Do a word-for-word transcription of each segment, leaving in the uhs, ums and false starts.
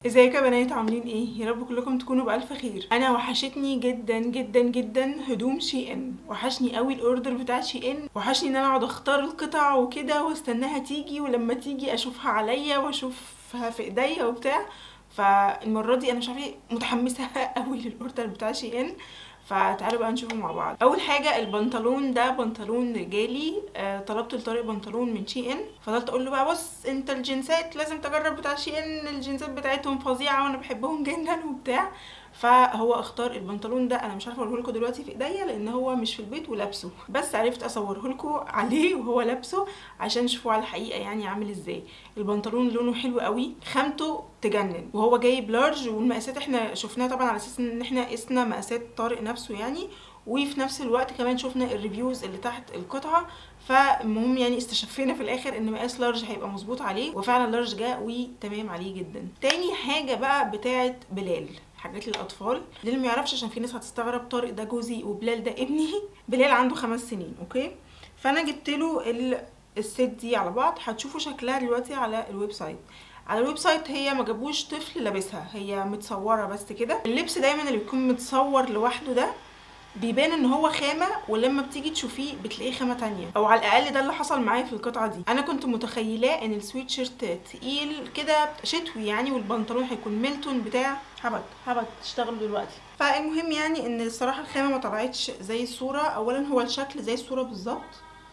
ازيكم يا بنات، عاملين ايه؟ يا رب كلكم تكونوا بالف خير. انا وحشتني جدا جدا جدا هدوم شي ان، وحشني قوي الاوردر بتاع شي ان، وحشني ان انا اقعد اختار القطع وكده واستناها تيجي، ولما تيجي اشوفها عليا واشوفها في ايديا وبتاع. فالمره دي انا مش عارفه متحمسه قوي للاوردر بتاع شي ان، فتعالوا بقى نشوفه مع بعض. اول حاجه البنطلون ده بنطلون رجالي. آه طلبت لطارق بنطلون من شي ان، فضلت اقول له بقى بص انت الجنسات لازم تجرب بتاع شي ان، الجنسات بتاعتهم فظيعه وانا بحبهم جدا وبتاع. فهو اختار البنطلون ده، انا مش عارفه اوريه لكم دلوقتي في ايديا لان هو مش في البيت ولابسه، بس عرفت اصوره لكم عليه وهو لابسه عشان تشوفوه على الحقيقه يعني عامل ازاي. البنطلون لونه حلو قوي، خامته تجنن، وهو جايب لارج، والمقاسات احنا شفناها طبعا على اساس ان احنا قسنا مقاسات طارق نفسه يعني، وفي نفس الوقت كمان شفنا الريفيوز اللي تحت القطعه. فالمهم يعني استشفينا في الاخر ان مقاس لارج هيبقى مظبوط عليه، وفعلا لارج جه وتمام عليه جدا. تاني حاجه بقى بتاعه بلال، حاجات للاطفال. اللي ما يعرفش عشان في ناس هتستغرب، طارق ده جوزي وبلال ده ابني. بلال عنده خمس سنين، اوكي. فانا جبت له الست دي على بعض، هتشوفوا شكلها دلوقتي على الويب سايت. على الويب سايت هي ما جابوش طفل لابسها، هي متصوره بس كده. اللبس دايما اللي بيكون متصور لوحده ده بيبان ان هو خامه، ولما بتيجي تشوفيه بتلاقيه خامه تانية، او على الاقل ده اللي حصل معايا في القطعه دي. انا كنت متخيلاه ان السويت شيرت تقيل كده شتوي يعني، والبنطلون هيكون ميلتون بتاع هبط هبط تشتغلوا دلوقتي. فالمهم يعني ان الصراحه الخامه ما طلعتش زي الصوره. اولا هو الشكل زي الصوره بالظبط،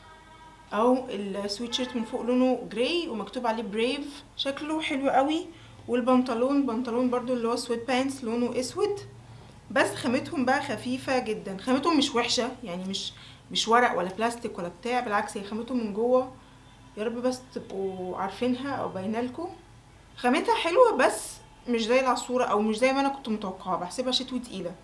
او السويت شيرت من فوق لونه جراي ومكتوب عليه بريف، شكله حلو قوي. والبنطلون بنطلون برضو اللي هو سويت بانس لونه اسود، بس خامتهم بقى خفيفه جدا. خامتهم مش وحشه يعني، مش مش ورق ولا بلاستيك ولا بتاع، بالعكس هي خامتهم من جوه، يا رب بس تبقوا عارفينها او باينه لكم. خامتها حلوه بس مش زي العصوره، او مش زي ما انا كنت متوقعه، بحسبها شتوي تقيله.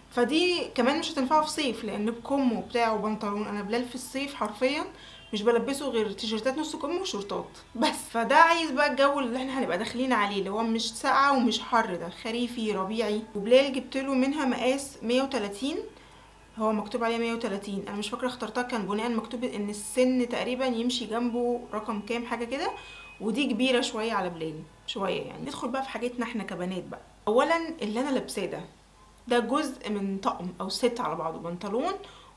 فدي كمان مش هتنفعه في صيف لان بكم وبتاع وبنطلون. انا بلال في الصيف حرفيا مش بلبسه غير تيشيرتات نص كم وشورتات بس. فده عايز بقى الجو اللي احنا هنبقى داخلين عليه، اللي هو مش ساقعه ومش حر، ده خريفي ربيعي. وبلال جبت له منها مقاس مية وتلاتين، هو مكتوب عليه مية وتلاتين، انا مش فاكره اخترتها كان بناء مكتوب ان السن تقريبا يمشي جنبه رقم كام حاجه كده، ودي كبيره شويه على بلال شويه يعني. ندخل بقى في حاجتنا احنا كبنات بقى. اولا اللي انا لابساه ده ده جزء من طقم او ست على بعضه، بنطلون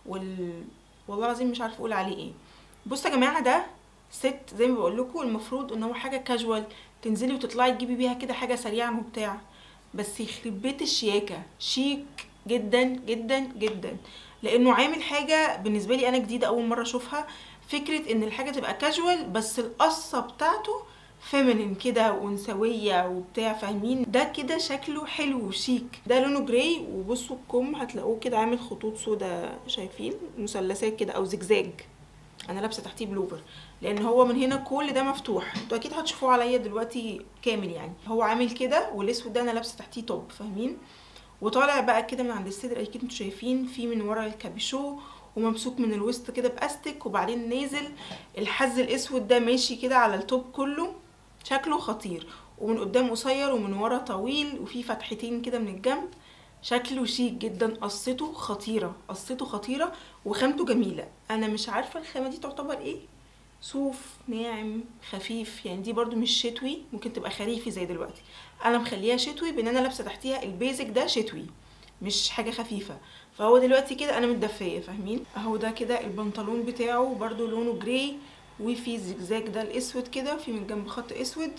وال والله العظيم مش عارفه اقول عليه ايه. بصوا يا جماعه، ده ست زي ما بقول لكم، المفروض ان هو حاجه كاجوال تنزلي وتطلعي تجيبي بيها كده حاجه سريعا وبتاع، بس يخرب بيت الشياكه، شيك جدا جدا جدا. لانه عامل حاجه بالنسبه لي انا جديده، اول مره اشوفها. فكره ان الحاجه تبقى كاجوال بس القصه بتاعته فيمينين كده وانثويه وبتاع، فاهمين؟ ده كده شكله حلو وشيك. ده لونه جراي، وبصوا الكم هتلاقوه كده عامل خطوط سودا، شايفين مثلثات كده او زجزاج. انا لابسه تحتيه بلوفر لان هو من هنا كل ده مفتوح، انتوا اكيد هتشوفوه عليا دلوقتي كامل يعني. هو عامل كده، والاسود ده انا لابسه تحتيه توب، فاهمين؟ وطالع بقى كده من عند الصدر، اكيد انتوا شايفين في من ورا الكابيشو، وممسوك من الوسط كده باستك، وبعدين نازل الحز الاسود ده ماشي كده على التوب كله، شكله خطير. ومن قدام قصير ومن ورا طويل، وفي فتحتين كده من الجنب، شكله شيك جدا. قصته خطيره، قصته خطيره، وخامته جميله. انا مش عارفه الخامه دي تعتبر ايه، صوف ناعم خفيف يعني. دي برضو مش شتوي، ممكن تبقى خريفي زي دلوقتي. انا مخليها شتوي بان انا لابسه تحتيها البيزك ده شتوي، مش حاجه خفيفه. فهو دلوقتي كده انا متدفيه، فاهمين؟ اهو ده كده البنطلون بتاعه برضو لونه جراي، وفي زجزاج ده الاسود كده، في من جنب خط اسود،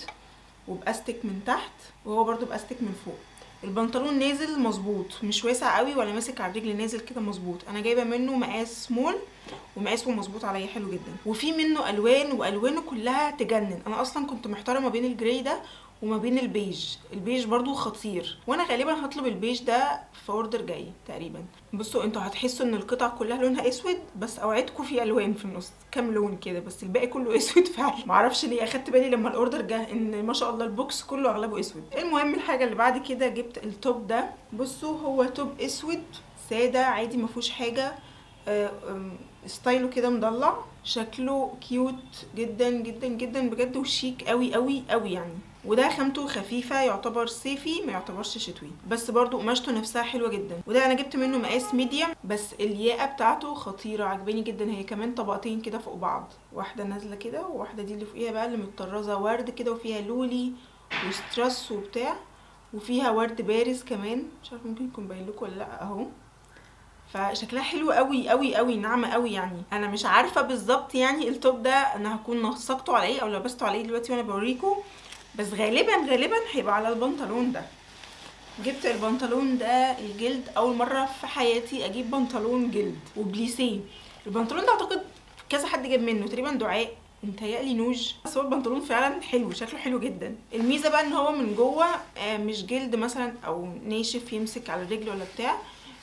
وباستك من تحت، وهو برضو باستك من فوق. البنطلون نازل مظبوط، مش واسع قوي ولا ماسك على الرجل، نازل كده مظبوط. انا جايبه منه مقاس سمول، ومقاسه مظبوط عليا حلو جدا. وفي منه الوان، والوانه كلها تجنن. انا اصلا كنت محتاره ما بين الجراي ده وما بين البيج. البيج برضو خطير، وانا غالبا هطلب البيج ده في اوردر جاي تقريبا. بصوا انتوا هتحسوا ان القطع كلها لونها اسود، بس اوعدكم في الوان في النص، كام لون كده، بس الباقي كله اسود فعلا. معرفش ليه اخدت بالي لما الاوردر جه ان ما شاء الله البوكس كله اغلبه اسود. المهم الحاجه اللي بعد كده جبت التوب ده. بصوا هو توب اسود ساده عادي، ما فيهوش حاجه. آه، ستايله كده مضلع، شكله كيوت جدا جدا جدا بجد، وشيك قوي قوي قوي يعني. وده خامته خفيفه، يعتبر صيفي ما يعتبرش شتوي، بس برضو قماشته نفسها حلوه جدا. وده انا جبت منه مقاس ميديم، بس الياقه بتاعته خطيره، عجباني جدا. هي كمان طبقتين كده فوق بعض، واحده نازله كده، وواحده دي اللي فوقيها بقى اللي متطرزه ورد كده، وفيها لولي وسترس وبتاع. وفيها ورد بارز كمان، مش عارفه ممكن يكون باين لكم ولا لا اهو. فشكلها حلو قوي قوي قوي، ناعمه قوي يعني. انا مش عارفه بالظبط يعني التوب ده انا هكون نسقته على ايه او لبسته على ايه دلوقتي وانا بوريكم، بس غالبا غالبا هيبقى على البنطلون ده. جبت البنطلون ده الجلد، اول مره في حياتي اجيب بنطلون جلد وبليسيه. البنطلون ده اعتقد كذا حد جاب منه، تقريبا دعاء، متهيألي نوج، بس هو البنطلون فعلا حلو، شكله حلو جدا. الميزه بقى ان هو من جوه مش جلد مثلا او ناشف يمسك على الرجل ولا بتاع،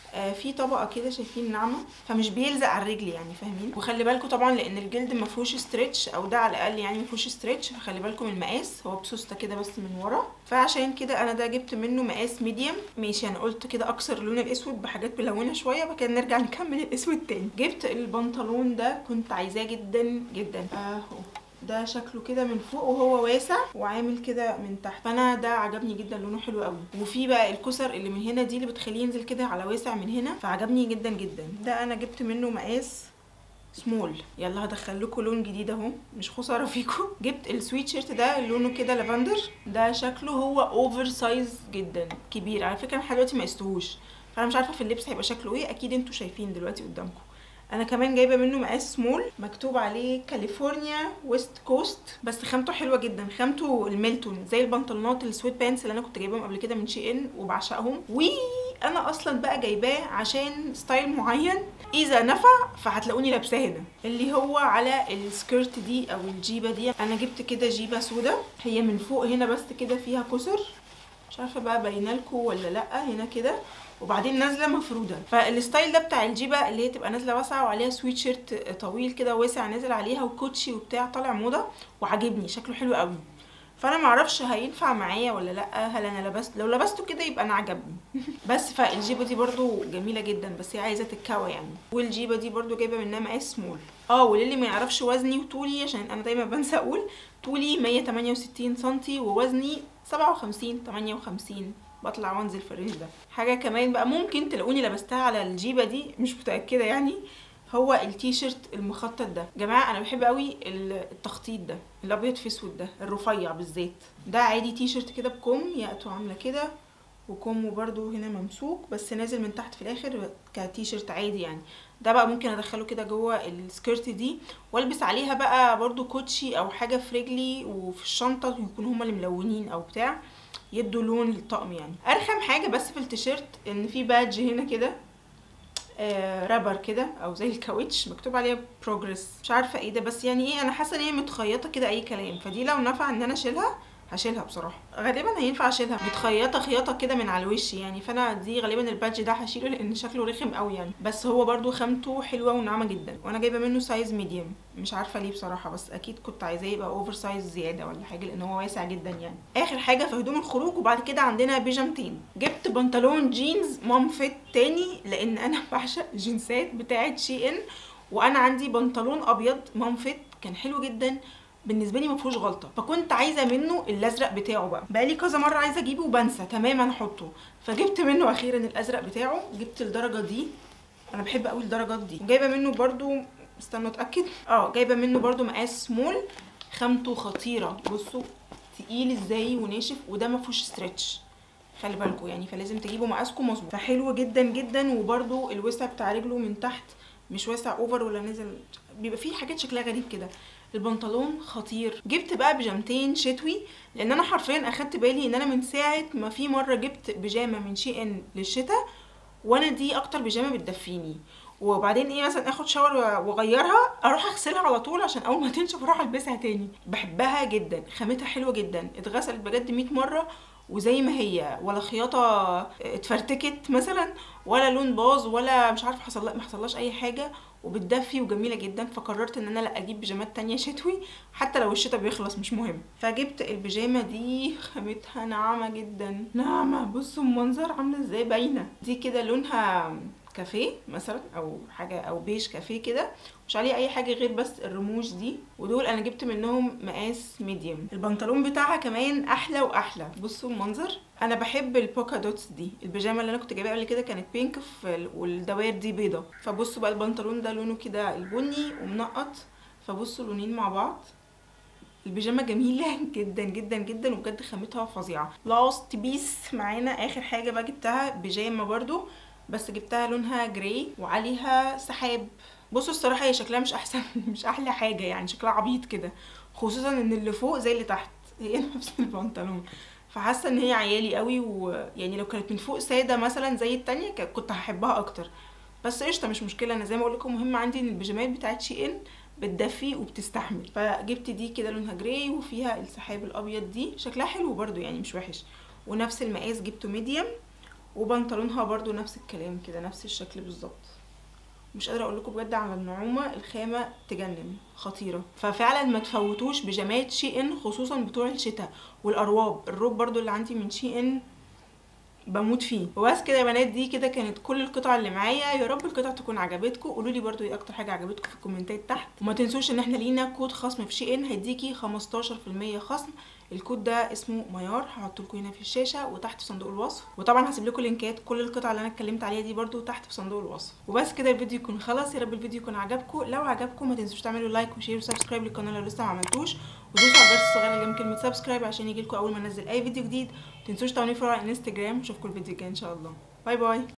في طبقه كده شايفين ناعمه، فمش بيلزق على الرجل يعني، فاهمين؟ وخلي بالكم طبعا لان الجلد ما فيهوش ستريتش، او ده على الاقل يعني ما فيهوش ستريتش، فخلي بالكم المقاس هو بسوسته كده بس من ورا. فعشان كده انا ده جبت منه مقاس ميديوم. ماشي، انا قلت كده اكسر اللون الاسود بحاجات ملونه شويه، وبعد كده نرجع نكمل الاسود تاني. جبت البنطلون ده كنت عايزاه جدا جدا اهو، ده شكله كده من فوق وهو واسع وعامل كده من تحت، فانا ده عجبني جدا، لونه حلو قوي. وفي بقى الكسر اللي من هنا دي اللي بتخليه ينزل كده على واسع من هنا، فعجبني جدا جدا. ده انا جبت منه مقاس سمول. يلا هدخل لكم لون جديد اهو، مش خساره فيكم. جبت السويت شيرت ده لونه كده لافندر، ده شكله هو اوفر سايز جدا كبير على فكره، لحد دلوقتي ما قستهوش، فانا مش عارفه في اللبس هيبقى شكله ايه، اكيد انتوا شايفين دلوقتي قدامكم. انا كمان جايبه منه مقاس سمول، مكتوب عليه كاليفورنيا ويست كوست، بس خامته حلوه جدا، خامته الميلتون زي البنطلونات السويت بانس اللي انا كنت جايباهم قبل كده من شي ان وبعشقهم. وانا اصلا بقى جايباه عشان ستايل معين اذا نفع فهتلاقوني لابساه هنا، اللي هو على السكيرت دي او الجيبه دي. انا جبت كده جيبه سودا، هي من فوق هنا بس كده فيها كسر، مش عارفه بقى باينه لكم ولا لا، هنا كده، وبعدين نازله مفروده. فالستايل ده بتاع الجيبه اللي هي تبقى نازله واسعه وعليها سويت شيرت طويل كده واسع نازل عليها وكوتشي وبتاع، طالع موضه وعاجبني شكله حلو قوي. فانا معرفش هينفع معايا ولا لا، هل انا لبست، لو لبسته كده يبقى انا عجبني. بس فالجيبه دي برضو جميله جدا، بس هي عايزه تتكوى يعني. والجيبه دي برضو جايبه منها مقاس سمول. اه وللي ما يعرفش وزني وطولي، عشان انا دايما بنسى اقول، طولي مية وتمانية وستين سنتي ووزني سبعة وخمسين تمانية وخمسين، بطلع وانزل في الرينج ده. حاجه كمان بقى ممكن تلاقوني لبستها على الجيبه دي، مش متاكده يعني، هو التيشيرت المخطط ده. جماعه انا بحب قوي التخطيط ده، الابيض في اسود ده الرفيع بالذات. ده عادي تيشيرت كده بكم، ياقته عامله كده وكمه برده هنا ممسوك بس نازل من تحت في الاخر كتيشيرت عادي يعني. ده بقى ممكن ادخله كده جوه السكيرت دي والبس عليها بقى برده كوتشي او حاجه في رجلي وفي الشنطه، يكونوا هما اللي ملونين او بتاع، يدوا لون للطقم يعني. ارخم حاجه بس في التيشيرت ان في بادج هنا كده آه رابر كده او زي الكاوتش مكتوب عليها بروجرس، مش عارفه ايه ده، بس يعني ايه، انا حاسه ان هي متخيطه كده اي كلام، فدي لو نفع ان انا اشيلها هشيلها بصراحه، غالبا هينفع اشيلها، متخيطه خياطه كده من على الوش يعني، فانا دي غالبا البادج ده هشيله لان شكله رخم قوي يعني، بس هو برده خامته حلوه وناعمه جدا، وانا جايبه منه سايز ميديوم، مش عارفه ليه بصراحه، بس اكيد كنت عايزاه يبقى اوفر سايز زياده ولا حاجه لان هو واسع جدا يعني. اخر حاجه في هدوم الخروج، وبعد كده عندنا بيجامتين. جبت بنطلون جينز مام فيت تاني لان انا بعشق الجينزات بتاعه شي ان، وانا عندي بنطلون ابيض مام فيت كان حلو جدا بالنسبه لي ما فيهوش غلطه، فكنت عايزه منه الازرق بتاعه بقى، بقالي كذا مره عايزه اجيبه وبنسى تماما احطه، فجبت منه اخيرا الازرق بتاعه. جبت الدرجه دي، انا بحب قوي الدرجات دي. جايبه منه برده، استنى اتاكد، اه جايبه منه برده مقاس سمول، خامته خطيره، بصوا تقيل ازاي وناشف، وده ما فيهوش ستريتش خلي بالكم يعني، فلازم تجيبوا مقاسكم مظبوط، فحلو جدا جدا. وبرده الوسع بتاع رجله من تحت مش واسع اوفر ولا نازل، بيبقى فيه حاجات شكلها غريب كده. البنطلون خطير. جبت بقى بيجامتين شتوي لان انا حرفيا اخدت بالي ان انا من ساعه ما في مره جبت بيجامه من شي ان للشتاء، وانا دي اكتر بيجامه بتدفيني، وبعدين ايه مثلا اخد شاور واغيرها اروح اغسلها على طول عشان اول ما تنشف اروح البسها تاني. بحبها جدا، خامتها حلوه جدا، اتغسلت بجد مية مره وزي ما هي، ولا خياطه اتفرتكت مثلا ولا لون باظ ولا مش عارفه حصل ما حصلهاش اي حاجه، وبتدفي وجميله جدا. فقررت ان انا لا اجيب بيجامات تانية شتوي حتى لو الشتاء بيخلص مش مهم. فجبت البيجامه دي، خامتها ناعمه جدا، ناعمه، بصوا المنظر عامله ازاي باينه، دي كده لونها كافيه مثلا او حاجه او بيج كافيه كده، مش عليه اي حاجه غير بس الرموش دي، ودول انا جبت منهم مقاس ميديوم. البنطلون بتاعها كمان احلى واحلى، بصوا المنظر. انا بحب البوكا دوتس دي، البيجامه اللي انا كنت جايباها قبل كده كانت بينك والدوائر دي بيضه، فبصوا بقى البنطلون ده لونه كده البني ومنقط، فبصوا لونين مع بعض البيجامه جميله جدا جدا جدا وبجد خامتها فظيعه. لاست بيس معانا اخر حاجه بقى جبتها بيجامه برضو، بس جبتها لونها جراي وعليها سحاب. بصوا الصراحه هي شكلها مش احسن مش احلى حاجه يعني، شكلها عبيط كده، خصوصا ان اللي فوق زي اللي تحت هي نفس البنطلون، فحاسه ان هي عيالي قوي، ويعني لو كانت من فوق ساده مثلا زي التانية كنت هحبها اكتر. بس قشطه مش مشكله، انا زي ما اقول لكم مهم عندي ان البيجامات بتاعت شي ان بتدفي وبتستحمل. فجبت دي كده لونها جراي وفيها السحاب الابيض، دي شكلها حلو برضو يعني مش وحش، ونفس المقاس جبته ميديم، وبنطلونها برضو نفس الكلام كده نفس الشكل بالظبط. مش قادره اقول لكم بجد على النعومه، الخامه تجنن خطيره. ففعلا ما تفوتوش بيجامات شي ان خصوصا بتوع الشتاء. والارواب، الروب برضو اللي عندي من شي ان بموت فيه. وبس كده يا بنات، دي كده كانت كل القطع اللي معايا. يا رب القطع تكون عجبتكم، قولوا لي برده ايه اكتر حاجه عجبتكم في الكومنتات تحت. وما تنسوش ان احنا لينا كود خصم في شي ان هيديكي خمستاشر في المية خصم. الكود ده اسمه ميار، هحطه لكم هنا في الشاشه وتحت في صندوق الوصف، وطبعا هسيب لكم لينكات كل القطع اللي انا اتكلمت عليها دي برده تحت في صندوق الوصف. وبس كده الفيديو يكون خلص. يا رب الفيديو يكون عجبكم. لو عجبكم ما تنسوش تعملوا لايك وشير وسبسكرايب للقناه لو لسه ما عملتوش، ودوسوا على الجرس الصغير اللي جنب كلمه سبسكرايب عشان يجيلكم اول ما انزل اي فيديو جديد. ما تنسوش تعملوا فولو على الانستجرام. اشوفكم الفيديو الجاي ان شاء الله. باي باي.